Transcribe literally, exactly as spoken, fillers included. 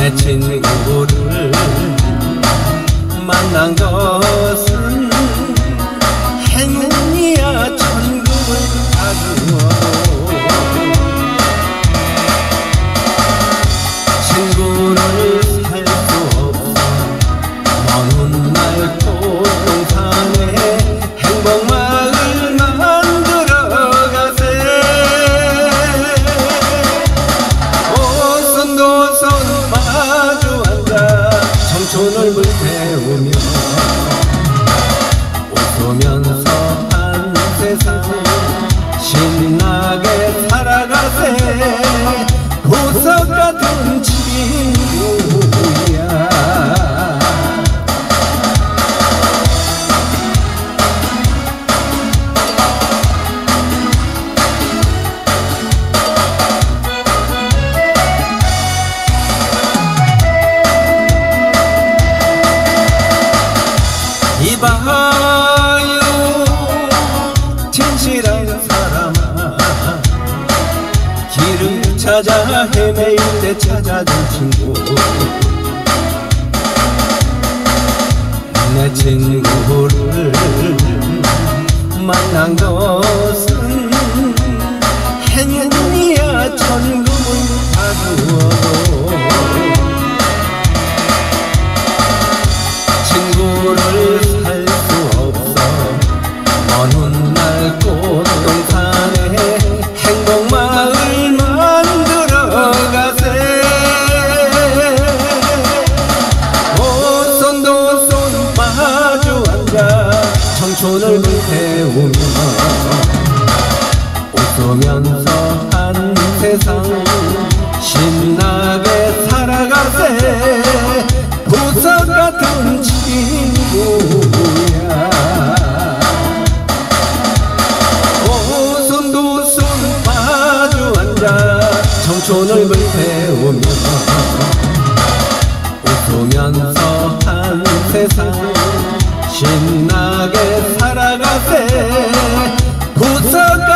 내 친구를 만난 것은 행운이야. 천국을 가두어도 친구를 살 수 없어. 먼 훗날 꽃동산에 행복마을 만들어 가세. 오손도손 마주 앉아 청춘을 불태우며 웃으면서 한 세상 신나게 살아가세. 보석 같은 친구야. 이봐요 진실한 사람아, 길을 찾아 헤매일 때 찾아준 친구. 내 친구를 만난 것은 행운이야. 천국을 가두어도 친구를 살 수 없어. 먼 훗날 꽃동산에 행복마을 만들어 가세. 오손도손 마주 앉아 청춘을 불태우며 웃으면서 한 세상 신나게 살아가세. 보석 같은 친구야. 오손도손 마주 앉아 청춘을 불태우며 웃으면서 한 세상 신나게 살아가세. 보석